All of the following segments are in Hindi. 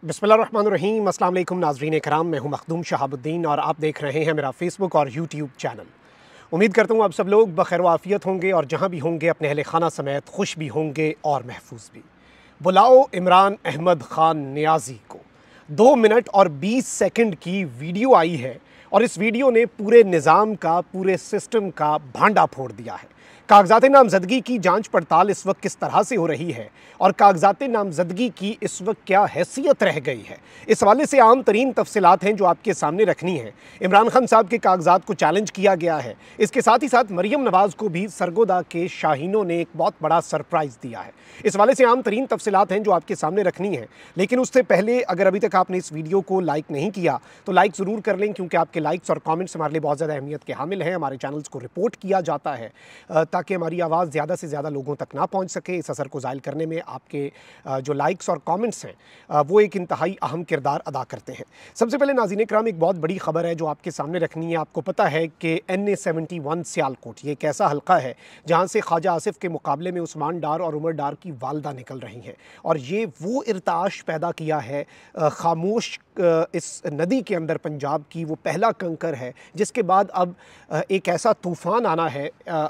बिस्मिल्लाहिर्रहमानिर्रहीम। अस्सलाम वालेकुम नाज़रीन कराम, मैं हूं मखदूम शहाबुद्दीन और आप देख रहे हैं मेरा फेसबुक और यूट्यूब चैनल। उम्मीद करता हूं आप सब लोग बखैर आफियत होंगे और जहां भी होंगे अपने अहले खाना समेत खुश भी होंगे और महफूज भी। बुलाओ इमरान अहमद खान नियाज़ी को। 2 मिनट और 20 सेकंड की वीडियो आई है और इस वीडियो ने पूरे निज़ाम का, पूरे सिस्टम का भांडा फोड़ दिया है। कागजात नामजदगी की जांच पड़ताल इस वक्त किस तरह से हो रही है और कागजात नामजदगी की इस वक्त क्या हैसियत रह गई है, इस हवाले से आम तरीन तफसीलात हैं जो आपके सामने रखनी है। इमरान खान साहब के कागजात को चैलेंज किया गया है। इसके साथ ही साथ मरियम नवाज़ को भी सरगोदा के शाहीनों ने एक बहुत बड़ा सरप्राइज़ दिया है। इस हवाले से आम तरीन तफसीलात हैं जो आपके सामने रखनी है। लेकिन उससे पहले अगर अभी तक आपने इस वीडियो को लाइक नहीं किया तो लाइक ज़रूर कर लें, क्योंकि आपके लाइक्स और कमेंट्स हमारे लिए बहुत ज़्यादा अहमियत के हामिल हैं। हमारे चैनल्स को रिपोर्ट किया जाता है ताकि हमारी आवाज़ ज़्यादा से ज़्यादा लोगों तक ना पहुंच सके। इस असर को ज़ायल करने में आपके जो लाइक्स और कमेंट्स हैं वो एक इंतहाई अहम किरदार अदा करते हैं। सबसे पहले नाज़रीन इकराम, एक बहुत बड़ी खबर है जो आपके सामने रखनी है। आपको पता है कि NA-71 सियालकोट ये एक ऐसा हल्का है जहाँ से ख्वाजा आसिफ के मुकाबले में उस्मान डार और उमर डार की वालदा निकल रही हैं और ये वो इर्ताश पैदा किया है। खामोश इस नदी के अंदर पंजाब की वो पहला कंकर है जिसके बाद अब एक ऐसा तूफ़ान आना है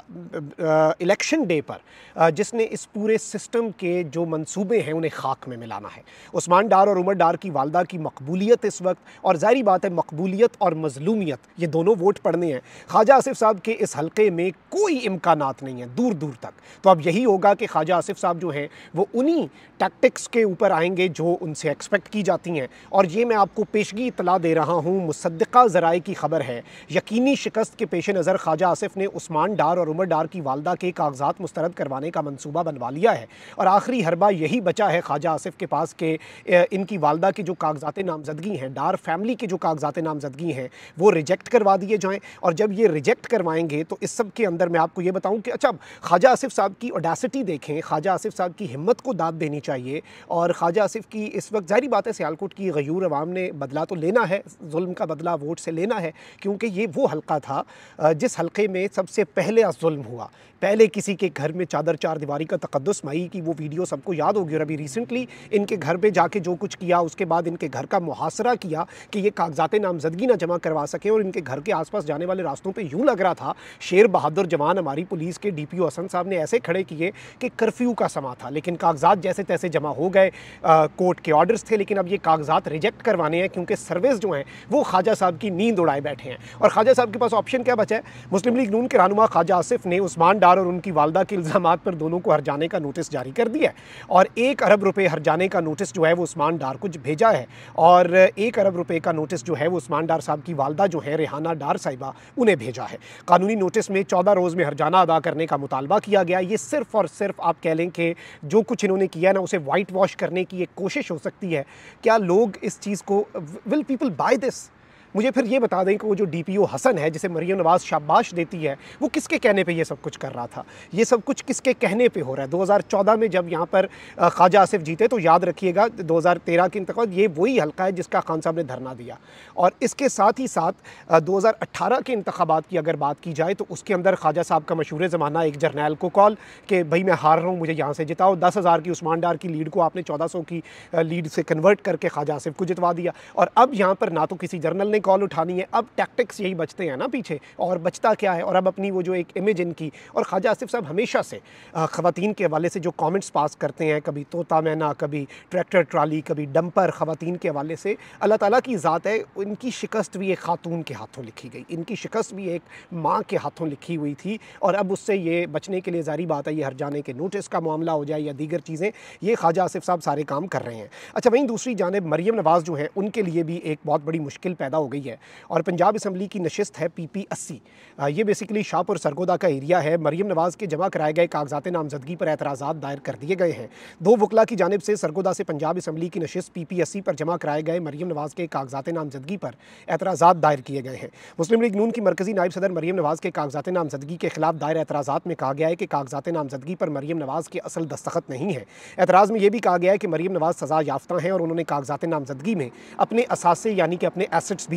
इलेक्शन डे पर जिसने इस पूरे सिस्टम के जो मंसूबे हैं उन्हें खाक में मिलाना है। उस्मान डार और उमर डार की वालदा की मकबूलियत इस वक्त, और ज़ाहिर बात है मकबूलियत और मजलूमियत ये दोनों वोट पड़ने हैं। ख्वाजा आसिफ साहब के इस हल्के में कोई इम्कानात नहीं है दूर दूर तक। तो अब यही होगा कि ख्वाजा आसिफ साहब जो हैं वो उन्हीं टैक्टिक्स के ऊपर आएंगे जो उनसे एक्सपेक्ट की जाती हैं। और ये मैं आपको पेशगी इतला दे रहा हूँ, मुसद्दिक़ा ज़राए की खबर है। यकीनी शिकस्त के पेश नज़र ख्वाजा आसिफ ने उस्मान डार और उमर डार की वालदा के कागजात मुस्तरद करवाने का मंसूबा बनवा लिया है और आखिरी हरबा यही बचा है ख्वाजा आसिफ के पास के इनकी वालदा की जो कागजात नामजदगी हैं, डार फैमिली के जो कागजात नामजदगी हैं वो रिजेक्ट करवा दिए जाएँ। और जब ये रिजेक्ट करवाएंगे तो इस सब के अंदर मैं आपको ये बताऊँ कि अच्छा, ख्वाजा आसिफ साहब की ऑडेसिटी देखें, ख्वाजा आसिफ साहब की हिम्मत को दाद देनी चाहिए। और ख्वाजा आसिफ की इस वक्त ज़ाहिर बात है सियालकोट की गयूर अवाम ने बदला तो लेना है, जुल्म का बदला वोट से लेना है, क्योंकि ये वो हल्का था जिस हल्के में सबसे पहले जुल्म हुआ। पहले किसी के घर में चादर चार दीवारी का तकद्दुस मई की वो वीडियो सबको याद होगी। और अभी रिसेंटली इनके घर पे जाके जो कुछ किया, उसके बाद इनके घर का मुहासरा किया कि ये कागजात नामजदगी ना जमा करवा सके। और इनके घर के आसपास जाने वाले रास्तों पे यूँ लग रहा था शेर बहादुर जवान हमारी पुलिस के DPO हसन साहब ने ऐसे खड़े किए कि कर्फ्यू का समा था। लेकिन कागजात जैसे तैसे जमा हो गए, कोर्ट के ऑर्डर्स थे, लेकिन अब ये कागजात रिजेक्ट करवाने हैं क्योंकि सर्विस जो हैं वो ख्वाजा साहब की नींद उड़ाए बैठे हैं। और ख्वाजा साहब के पास ऑप्शन क्या बचा है? मुस्लिम लीग नून के रहनुमा ख्वाजा आसिफ ने उस्मान डार और उनकी वालदा के इल्ज़ामात पर दोनों को हरजाने का नोटिस जारी कर दिया है और 1 अरब रुपए हरजाने का नोटिस जो है वो उस्मान डार को भेजा है। और 1 अरब रुपए का नोटिस जो है वो उस्मान डार साहब की वालदा जो है रेहाना डार साहिबा उन्हें भेजा है। कानूनी नोटिस में 14 रोज़ में हरजाना अदा करने का मुतालबा किया गया। ये सिर्फ और सिर्फ आप कह लें कि जो कुछ इन्होंने किया ना उसे वाइट वॉश करने की एक कोशिश हो सकती है। क्या लोग इस चीज़ को, विल पीपल बाय दिस? मुझे फिर ये बता दें कि वो जो DPO हसन है जिसे मरियम नवाज़ शाबाश देती है, वो किसके कहने पे ये सब कुछ कर रहा था? ये सब कुछ किसके कहने पे हो रहा है? 2014 में जब यहाँ पर ख्वाजा आसिफ जीते तो याद रखिएगा 2013 के इंतखाब ये वही हल्का है जिसका खान साहब ने धरना दिया। और इसके साथ ही साथ 2018 के इंतखाबात की अगर बात की जाए तो उसके अंदर ख्वाजा साहब का मशहूर ज़माना एक जर्नैल को कॉल कि भाई मैं हार रहा हूँ, मुझे यहाँ से जिताओ। 10,000 की उस्मान डार की लीड को आपने 1400 की लीड से कन्वर्ट करके ख्वाजा आसिफ को जितवा दिया। और अब यहाँ पर ना तो किसी जर्नल ने कॉल उठानी है, अब टैक्टिक्स यही बचते हैं ना पीछे, और बचता क्या है? और अब अपनी वो जो एक इमेज इनकी, और ख्वाजा आसिफ साहब हमेशा से ख़वातीन के हवाले से जो कमेंट्स पास करते हैं, कभी तोता मैना, कभी ट्रैक्टर ट्राली, कभी डंपर, ख़वातीन के हवाले से अल्लाह ताला की ज़ात है। इनकी शिकस्त भी एक खातून के हाथों लिखी गई, इनकी शिकस्त भी एक माँ के हाथों लिखी हुई थी। और अब उससे ये बचने के लिए ज़ाहिर बात है ये हरजाने के नोटिस का मामला हो जाए या दीगर चीज़ें, ये ख्वाजा आसिफ साहब सारे काम कर रहे हैं। अच्छा, वहीं दूसरी जानिब मरियम नवाज़ जो है उनके लिए भी एक बहुत बड़ी मुश्किल पैदा हो गई है। और पंजाब असम्बली की नशिस्त है PP-80। ये बेसिकली शाहपुर सरगोदा का एरिया है। मरियम नवाज़ के जमा कराए गए कागजात नामजदगी पर एतराज़ात दायर कर दिए गए हैं। 2 वकला की जानिब से सरगोदा से पंजाब असम्बली की नशिस्त PP-80 पर जमा कराए गए मरियम नवाज़ के कागजात नामजदगी पर एतराज़ात दायर किए गए हैं। मुस्लिम लीग नून की मरकज़ी नायब सदर मरियम नवाज़ के कागजात नामजदगी के खिलाफ दायर एतराज़ात में कहा गया है कि कागजात नामजदगी पर मरियम नवाज़ के असल दस्तखत नहीं है। एतराज़ में यह भी कहा गया है कि मरियम नवाज़ सज़ा याफ्ता हैं और उन्होंने कागजात नामजदगी में अपने असासे यानी कि अपने एसेट्स भी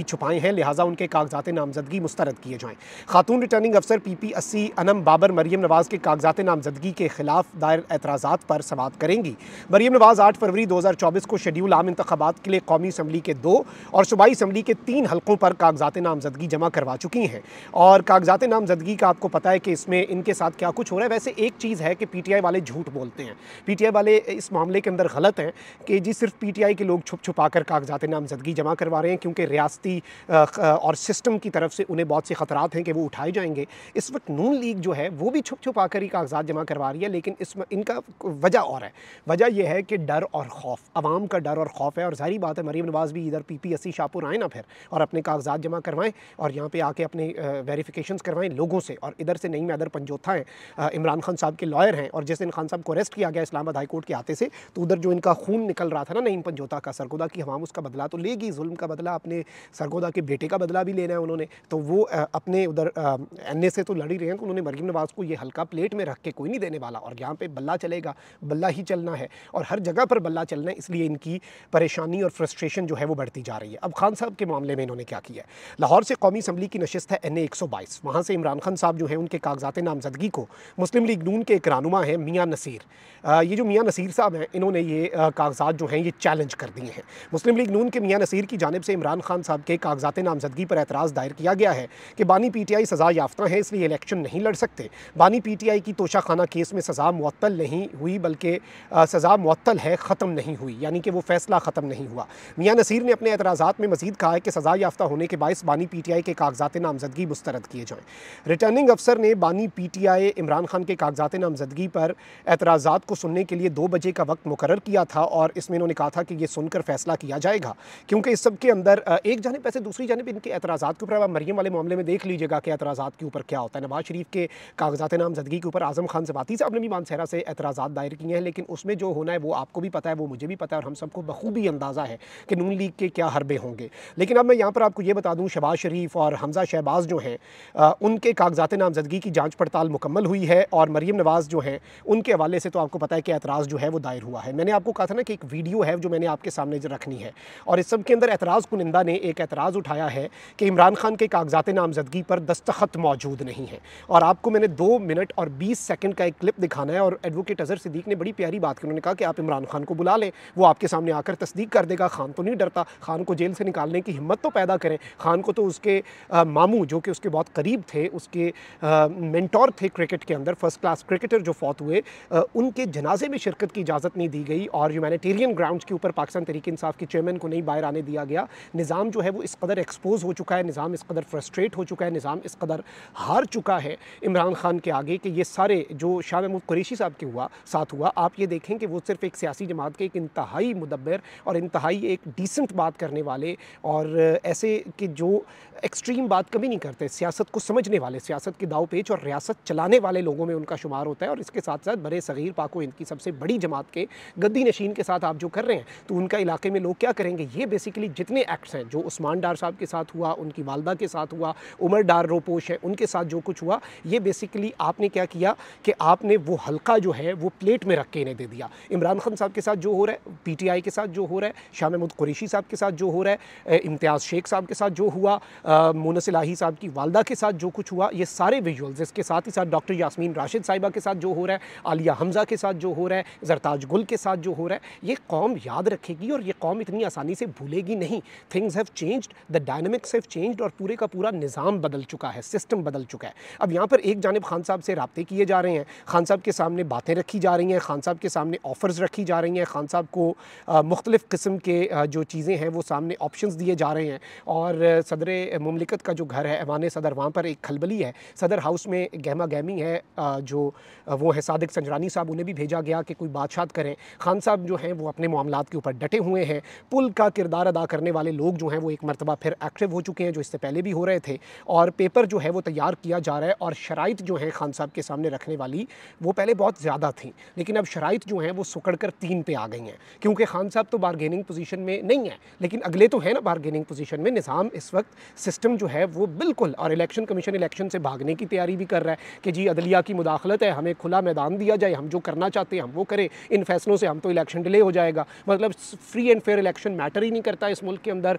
छुपाए हैं, लिहाजा उनके कागजात नामजदगी मुस्तरद किए जाएँ। खातून रिटर्निंग अफसर PP 80 अनम बाबर मरीम नवाज़ के कागजात नामजदगी के खिलाफ दायर एतराज़ात पर समाअत करेंगी। मरीम नवाज़ 8 फरवरी 2024 को शेड्यूल आम इंतखाबात के लिए कौमी असम्बली के 2 और सूबाई असम्बली के 3 हलकों पर कागजात नामजदगी जमा करवा चुकी हैं। और कागजात नामजदगी का आपको पता है कि इसमें इनके साथ क्या कुछ हो रहा है। वैसे एक चीज़ है कि PTI वाले झूठ बोलते हैं, PTI वाले इस मामले के अंदर गलत हैं कि जी सिर्फ PTI के लोग छुप छुपा कर कागजात नामजदगी जमा करवा रहे हैं, क्योंकि रियासती और सिस्टम की तरफ से उन्हें बहुत से ख़तरात हैं कि वो उठाए जाएंगे। इस वक्त नून लीग जो है वो भी छुप छुपा कर ही कागजात जमा करवा रही है, लेकिन इसमें इनका वजह और है। वजह यह है कि डर और खौफ, अवाम का डर और खौफ है। और जाहिर बात है मरीम नवाज़ भी इधर PP 80 शाहपुर आए ना फिर और अपने कागजात जमा करवाएं और यहाँ पे आके अपने वेरिफिकेशंस करवाएं लोगों से। और इधर से नईम हैदर पंजोथा हैं, इमरान खान साहब के लॉयर हैं, और जिस दिन खान साहब को अरेस्ट किया गया इस्लामाबाद हाई कोर्ट के आते से, तो उधर जो इनका खून निकल रहा था ना नईम पंजोथा का, सरगोदा की हवाम उसका बदला तो लेगी, जुल्म का बदला, अपने सरगोदा के बेटे का बदला भी लेना है उन्होंने। तो वो अपने उधर NA से तो लड़ ही रहे हैं, तो उन्होंने मरीम नवाज़ को ये हल्का प्लेट में रख के कोई नहीं देने वाला, और यहाँ पे बल्ला चलेगा, बल्ला ही चलना है और हर जगह पर बल्ला चलना है। इसलिए इनकी परेशानी और फ्रस्ट्रेशन जो है वो बढ़ती जा रही है। अब खान साहब के मामले में इन्होंने क्या किया है, लाहौर से कौमी असम्बली की नशिस्त है NA 122, वहाँ से इमरान खान साहब जो है उनके कागजात नामजदगी को मुस्लिम लीग नून के एक रहनुमा है मियाँ नसीर, ये जो मियाँ नसीर साहब हैं इन्होंने ये कागजात जो हैं ये चैलेंज कर दिए हैं। मुस्लिम लीग नून के मियाँ नसीर की जानिब से इमरान खान साहब के कागजात नामजदगी पर एतराज़ दायर किया गया है कि बानी PTI सज़ा याफ्ता है, इसलिए इलेक्शन नहीं लड़ सकते। बानी PTI की तोशा खाना केस में सज़ा मुअत्तल नहीं हुई, बल्कि सज़ा मुअत्तल है, ख़त्म नहीं हुई, यानी कि वो फैसला ख़त्म नहीं हुआ। मियाँ नसीर ने अपने एतराज़ात में मज़ीद कहा है कि सज़ा याफ्ता होने के बायस बानी PTI के कागजात नामजदगी मुस्तरद किए जाएँ। रिटर्निंग अफसर ने बानी PTI इमरान खान के कागजात नामजदगी पर एतराज़ात को सुनने के लिए 2 बजे का वक्त मुकर्रर किया था, और इसमें इन्होंने कहा था कि ये सुनकर फैसला किया जाएगा, क्योंकि इस सब के अंदर एक जानिब वैसे दूसरी जानिब इनके एतराज़ात के ऊपर, अब मरियम वाले मामले में देख लीजिएगा कि एतराज़ात के ऊपर क्या होता है। नवाज शरीफ के कागजात नामजदगी के ऊपर आज़म खान ज़बाती साहब ने भी मानसहरा से एतराज़ात दायर किए हैं, लेकिन उसमें जो होना है वो आपको भी पता है, वो मुझे भी पता है, और हम सबको बखूबी अंदाज़ा है कि नून लीग के क्या हरबे होंगे। लेकिन अब मैं यहाँ पर आपको ये बता दूँ, शहबाज शरीफ और हमज़ा शहबाज जो हैं उनके कागजात नामजदगी की जाँच पड़ताल मुकम्मल हुई है, और मरियम नवाज़ जो हैं उनके हवाले से तो आपको पता है कि एतराज़ जो है वो दायर हुआ है। मैंने आपको कहा था ना कि एक वीडियो है जो मैंने आपके सामने रखनी है, और इस सब के अंदर एतराज़ कुनिंदा ने एक एतराज़ उठाया है कि इमरान खान के कागजात नामजदगी पर दस्तखत मौजूद नहीं है। और आपको मैंने 2 मिनट और 20 सेकंड का एक क्लिप दिखाना है, और एडवोकेट अज़हर सिद्दीक ने बड़ी प्यारी बात की। उन्होंने कहा कि आप इमरान खान को बुला लें, वो आपके सामने आकर तस्दीक कर देगा। खान तो नहीं डरता, खान को जेल से निकालने की हिम्मत तो पैदा करें। खान को तो उसके मामू जो कि उसके बहुत करीब थे, उसके मेंटोर थे क्रिकेट के अंदर, फर्स्ट क्लास क्रिकेटर जो फौत हुए, उनके जनाजे में शिरकत की इजाज़त नहीं दी गई, और ह्यूमैनिटेरियन ग्राउंड्स के ऊपर पाकिस्तान तहरीक इंसाफ के चेयरमैन को नहीं बाहर आने दिया गया। निज़ाम जो है वो इस कदर एक्सपोज हो चुका है, निज़ाम इस कदर फ्रस्ट्रेट हो चुका है, निज़ाम इस कदर हार चुका है इमरान खान के आगे कि ये सारे जो शाह महमूद कुरैशी साहब के साथ हुआ, आप ये देखें कि वो सिर्फ एक सियासी जमात के एक इंतहाई मुदब्बिर और इंतहाई एक डिसेंट बात करने वाले, और ऐसे कि जो एक्सट्रीम बात कभी नहीं करते, सियासत को समझने वाले, सियासत के दाव पेच और रियासत चलाने वाले लोगों में उनका शुमार होता है। और इसके साथ साथ बड़े सगीर पाको हिंद की सबसे बड़ी जमात के गद्दी नशीन के साथ आप जो कर रहे हैं, तो उनका इलाके में लोग क्या करेंगे। ये बेसिकली जितने एक्ट्स हैं, जो उस्मान डार साहब के साथ हुआ, उनकी वालदा के साथ हुआ, उमर डार रोपोश है उनके साथ जो कुछ हुआ, ये बेसिकली आपने क्या किया कि आपने वो हल्का जो है वो प्लेट में रख के इन्हें दे दिया। इमरान खान साहब के साथ जो हो रहा है, PTI के साथ जो हो रहा है, शाह महमूद कुरैशी साहब के साथ जो हो रहा है, इम्तियाज़ शेख साहब के साथ जो हुआ, मुनस इलाही साहब की वालदा के साथ जो कुछ हुआ, ये सारे विजुअल्स, इसके साथ ही साथ डॉक्टर यास्मीन राशिद साहिबा के साथ जो हो रहा है, आलिया हमज़ा के साथ जो हो रहा है, जरताज गुल के साथ जो हो रहा है, ये कौम याद रखेगी और ये कौम इतनी आसानी से भूलेगी नहीं। Things have changed, the dynamics have changed, और पूरे का पूरा निज़ाम बदल चुका है, सिस्टम बदल चुका है। अब यहाँ पर एक जानिब खान साहब से राब्ते किए जा रहे हैं, खान साहब के सामने बातें रखी जा रही हैं, खान साहब के सामने ऑफ़र्स रखी जा रही हैं, खान साहब को मुख्तलिफ़ किस्म के जो चीज़ें हैं वो सामने ऑप्शंस दिए जा रहे हैं। और सदर मुमलिकत का जो घर है ऐवान सदर, वहाँ पर एक खलबली है, सदर हाउस में गहमा गहमी है, जो वो है सादिक संजरानी साहब, उन्हें भी भेजा गया कि कोई बातशात करें। खान साहब जो हैं वो अपने मामलात के ऊपर डटे हुए हैं। पुल का किरदार अदा करने वाले लोग जो हैं वो एक मरतबा फिर एक्टिव हो चुके हैं, जो इससे पहले भी हो रहे थे, और पेपर जो है वो तैयार किया जा रहा है। और शराइत जो है खान साहब के सामने रखने वाली, वो पहले बहुत ज़्यादा थी, लेकिन अब शराइत जो हैं वो सुकड़ कर 3 पे आ गई हैं, क्योंकि खान साहब तो बारगेनिंग पोजीशन में नहीं है, लेकिन अगले तो है ना बारगेनिंग पोजीशन में। निज़ाम इस वक्त सिस्टम जो है वो बिल्कुल, और इलेक्शन कमीशन इलेक्शन से भागने की तैयारी भी कर रहा है कि जी अदलिया की मुदाखलत है, हमें खुला मैदान दिया जाए, हम जो करना चाहते हैं हम वो करें, इन फैसलों से हम तो इलेक्शन डिले हो जाएगा। मतलब free and fair election matter ही नहीं करता इस मुल्क के अंदर, इस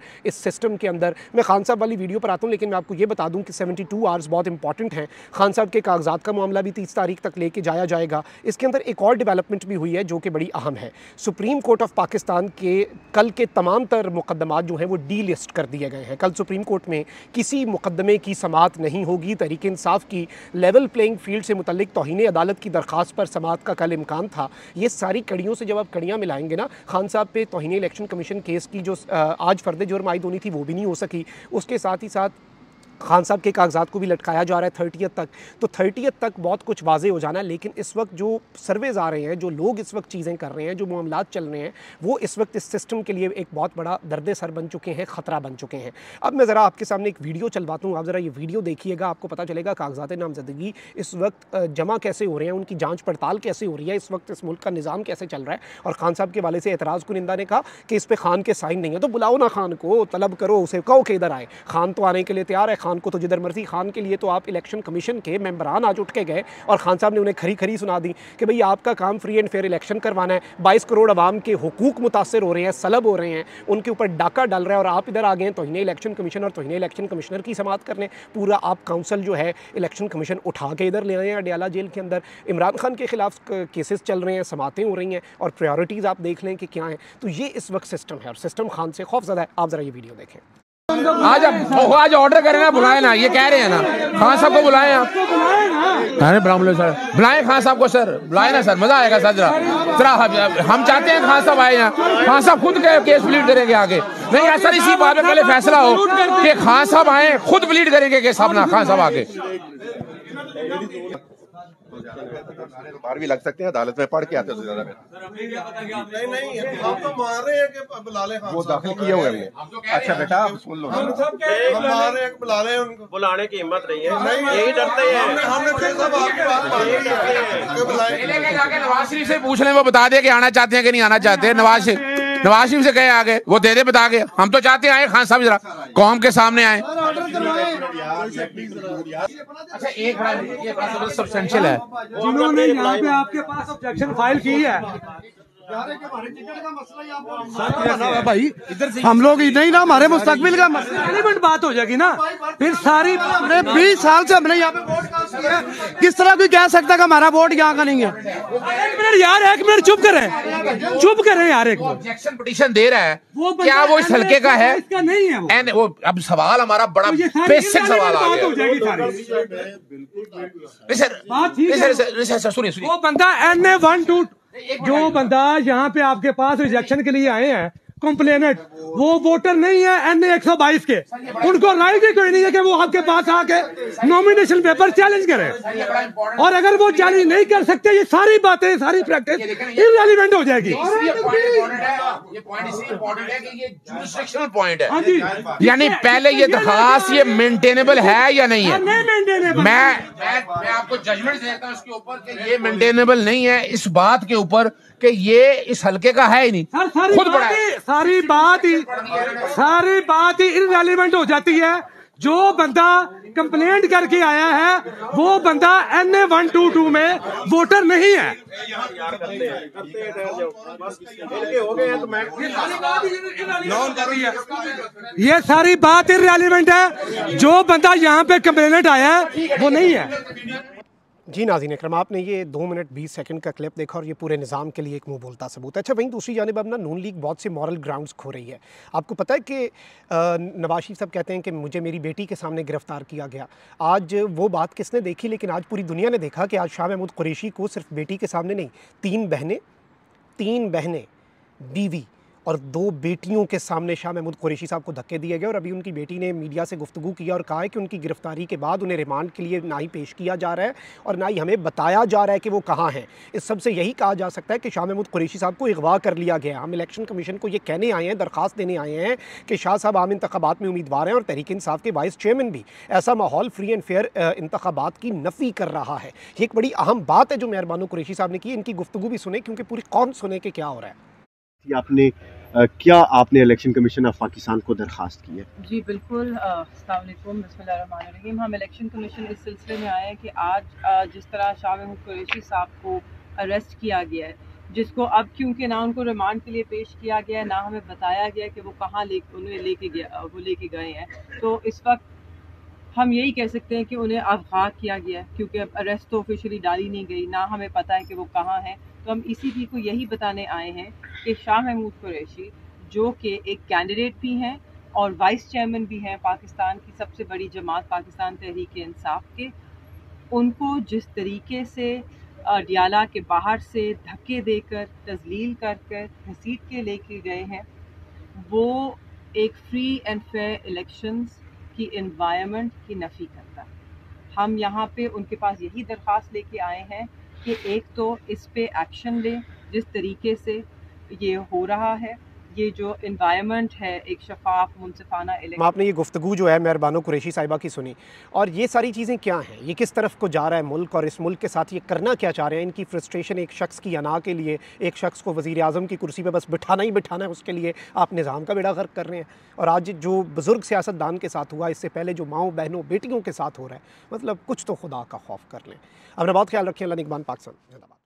सिस्टम के अंदर, मैं खान साहब वाली वीडियो पर आता हूँ, लेकिन मैं आपको ये बता दूँ कि 72 आवर्स बहुत इंपॉर्टेंट हैं। खान साहब के कागजात का मामला भी 30 तारीख तक लेके जाया जाएगा। इसके अंदर एक और डेवलपमेंट भी हुई है जो कि बड़ी अहम है। सुप्रीम कोर्ट ऑफ पाकिस्तान के कल के तमाम तर मुकदमात जो हैं वो डी लिस्ट कर दिए गए हैं। कल सुप्रीम कोर्ट में किसी मुकदमे की समाअत नहीं होगी। तहरीक इंसाफ की लेवल प्लेइंग फील्ड से मुतल्लिक तौहीन अदालत की दरख्वास्त पर समाअत का कल इम्कान था। ये सारी कड़ियों से जब आप कड़ियाँ मिलाएंगे ना, खान साहब पे तौहीन इलेक्शन कमीशन केस की जो आज फर्द जुर्म आयद होनी थी वो भी नहीं हो सकी। उसके साथ ही साथ खान साहब के कागजात को भी लटकाया जा रहा है 30th तक। तो 30th तक बहुत कुछ वाजे हो जाना है। लेकिन इस वक्त जो सर्वेज आ रहे हैं, जो लोग इस वक्त चीज़ें कर रहे हैं, जो मामलात चल रहे हैं, वो इस वक्त इस सिस्टम के लिए एक बहुत बड़ा दर्द सर बन चुके हैं, ख़तरा बन चुके हैं। अब मैं ज़रा आपके सामने एक वीडियो चलवाता हूँ, आप ज़रा ये वीडियो देखिएगा, आपको पता चलेगा कागजात नामजदगी इस वक्त जमा कैसे हो रहे हैं, उनकी जाँच पड़ताल कैसे हो रही है, इस वक्त इस मुल्क का निज़ाम कैसे चल रहा है। और खान साहब के वाले से एतराज़ कुनिंदा ने कहा कि इस पर खान के साइन नहीं है, तो बुलाओ ना खान को, तलब करो उसे, कहो कि इधर आए। खान तो आने के लिए तैयार है, खान को तो जिधर मर्जी। खान के लिए तो आप इलेक्शन कमीशन के मेंबरान आज उठ के गए और खान साहब ने उन्हें खरी खरी सुना दी कि भाई आपका काम फ्री एंड फेयर इलेक्शन करवाना है। 22 करोड़ आवाम के हुकूक मुतासर हो रहे हैं, सलब हो रहे हैं, उनके ऊपर डाका डल रहा है और आप इधर आ गए हैं तौहीन इलेक्शन कमीशन और तौहीन इलेक्शन कमिश्नर की समाअत करने। पूरा आप काउंसिल जो है इलेक्शन कमीशन उठा के इधर ले आए हैं अडयाला जेल के अंदर। इमरान खान के खिलाफ केसेस चल रहे हैं, समातें हो रही हैं और प्रायोरिटीज़ आप देख लें कि क्या हैं। तो ये इस वक्त सिस्टम है और सिस्टम खान से खौफज़दा है। आप ज़रा ये वीडियो देखें। आज ऑर्डर करें ना, बुलाए ना, ये कह रहे हैं ना खान साहब को बुलाएं आप। अरे सर बुलाएं खान साहब को, सर बुलाए ना सर, मजा आएगा सर। जरा हम चाहते हैं खान साहब आए यहाँ, खान साहब खुद केस प्लीड करेंगे आगे। नहीं ऐसा इसी बात में पहले फैसला हो कि खान साहब आए, खुद प्लीड करेंगे केस अपना, खान साहब आगे। बाहर भी लग सकते हैं, अदालत में पढ़ के आते हैं ज्यादा नहीं हम तो मान रहे हैं कि बुला ले, वो दाखिल किए हुए हमने। अच्छा बेटा आप सुन लो, हम मान रहे हैं कि बुला ले, उनको बुलाने की हिम्मत नहीं है, यही डरते हैं। हमने नवाज शरीफ से पूछ लें, वो बता दे कि आना चाहते हैं कि नहीं आना चाहते। नवाज शरीफ से कहे आगे, वो दे दे बता के। हम तो चाहते आए खान साहब जरा कौम के सामने आए। अच्छा एक सब्सटेंशियल है जिन्होंने यहाँ पे आपके पास ऑब्जेक्शन फाइल की है भाई, इधर से हम लोग नहीं ना, हमारे मुस्तकबिल का रेलेवेंट बात हो जाएगी ना। फिर सारी 20 साल से हमने यहाँ पे वोट कास्ट किया, किस तरह कोई कह सकता है कि हमारा वोट यहाँ का नहीं है। एक मिनट यार, एक मिनट चुप करें यार। एक ऑब्जेक्शन पिटीशन दे रहा है, क्या वो इस हल्के का है? इसका नहीं है वो अब सवाल हमारा बड़ा बेसिक सवाल आ गया। सुनिए वो बंदा NA-1-2 जो बंदा यहाँ पे आपके पास रिजेक्शन के लिए आए हैं, कंप्लेनेंट, वो वोटर नहीं है NA-122 के। उनको राइट ही कोई नहीं है कि वो आपके पास आके नॉमिनेशन पेपर चैलेंज करें। और अगर वो चैलेंज नहीं कर सकते, ये सारी बातें, सारी प्रैक्टिस इररिलेवेंट हो जाएगी। यानी पहले ये दरखास्त ये मेंटेनेबल है या नहीं है? मैं आपको जजमेंट देता हूँ इसके ऊपर कि ये मेंटेनेबल नहीं है, इस बात के ऊपर कि ये इस हल्के का है ही नहीं। खुद बड़ा सारी बात ही इररिलेवेंट हो जाती है। जो बंदा कंप्लेंट करके आया है वो बंदा NA-122 में वोटर नहीं है। ये सारी बात इररिलेवेंट है। जो बंदा यहाँ पे कंप्लेंट आया है वो नहीं है। जी नाज़रीन अकरम, आपने ये 2 मिनट 20 सेकंड का क्लिप देखा और ये पूरे निज़ाम के लिए एक मुंह बोलता सबूत है। अच्छा, वहीं दूसरी जानिब अब ना नून लीग बहुत से मॉरल ग्राउंड्स खो रही है। आपको पता है कि नवाज शरीफ साहब कहते हैं कि मुझे मेरी बेटी के सामने गिरफ्तार किया गया। आज वो बात किसने देखी, लेकिन आज पूरी दुनिया ने देखा कि आज शाह महमूद कुरैशी को सिर्फ बेटी के सामने नहीं, 3 बहनें, बीवी और 2 बेटियों के सामने शाह महमूद कुरैशी साहब को धक्के दिए गए। और अभी उनकी बेटी ने मीडिया से गुफ्तगू किया और कहा है कि उनकी गिरफ्तारी के बाद उन्हें रिमांड के लिए ना ही पेश किया जा रहा है और ना ही हमें बताया जा रहा है कि वो कहाँ हैं। इस सब से यही कहा जा सकता है कि शाह महमूद कुरैशी साहब को अगवा कर लिया गया। हम इलेक्शन कमीशन को ये कहने आए हैं, दरख्वास्त देने आए हैं कि शाह साहब आम इंतखाबात में उम्मीदवार हैं और तहरीक इंसाफ के वाइस चेयरमैन भी। ऐसा माहौल फ्री एंड फेयर इंतखाबात की नफ़ी कर रहा है। ये एक बड़ी अहम बात है जो मेहरबानो कुरैशी साहब ने की। इनकी गुफ्तगू भी सुने क्योंकि पूरी कौम सुने कि क्या हो रहा है। क्या आपने इलेक्शन कमीशन ऑफ पाकिस्तान को दरखास्त की है? जी बिल्कुल। अस्सलाम वालेकुम, बिस्मिल्लाहिर्रहमानिर्रहीम। हम इलेक्शन कमीशन इस सिलसिले में आए हैं कि आज जिस तरह शाह महमूद कुरैशी साहब को अरेस्ट किया गया है, जिसको अब क्योंकि ना उनको रिमांड के लिए पेश किया गया, ना हमें बताया गया कि वो कहाँ उन्हें लेके गए हैं, तो इस वक्त हम यही कह सकते हैं कि उन्हें अगवा किया गया, क्योंकि अब अरेस्ट तो ऑफिशियली डाली नहीं गई, ना हमें पता है कि वो कहाँ हैं। तो हम इसी को यही बताने आए हैं कि शाह महमूद कुरैशी, जो कि एक कैंडिडेट भी हैं और वाइस चेयरमैन भी हैं पाकिस्तान की सबसे बड़ी जमात पाकिस्तान तहरीक इंसाफ के, उनको जिस तरीके से डियाला के बाहर से धक्के देकर, तजलील कर कर घसीट के लेके गए हैं, वो एक फ्री एंड फेयर इलेक्शंस की एनवायरनमेंट की नफ़ी करता है। हम यहाँ पे उनके पास यही दरख्वास्त लेके आए हैं कि एक तो इस पे एक्शन लें, जिस तरीके से ये हो रहा है, ये जो एनवायरनमेंट है एक शफाफ मुनसिफाना इलेक्शन। आपने ये गुफ्तगू जो है मेहरबानो कुरैशी साहिबा की सुनी, और ये सारी चीज़ें क्या हैं, ये किस तरफ को जा रहा है मुल्क, और इस मुल्क के साथ ये करना क्या चाह रहे हैं? इनकी फ्रस्ट्रेशन एक शख्स की अना के लिए, एक शख्स को वज़ीर आज़म की कुर्सी पर बस बिठाना ही बिठाना है, उसके लिए आप निज़ाम का बेड़ा गर्क कर रहे हैं। और आज जो बुज़ुर्ग सियासतदान के साथ हुआ, इससे पहले जो माओ बहनों बेटियों के साथ हो रहा है, मतलब कुछ तो खुदा का खौफ कर लें। अपना बहुत ख्याल रखें। अल्लाह निगहबान पाकिस्तान जिंदाबाद।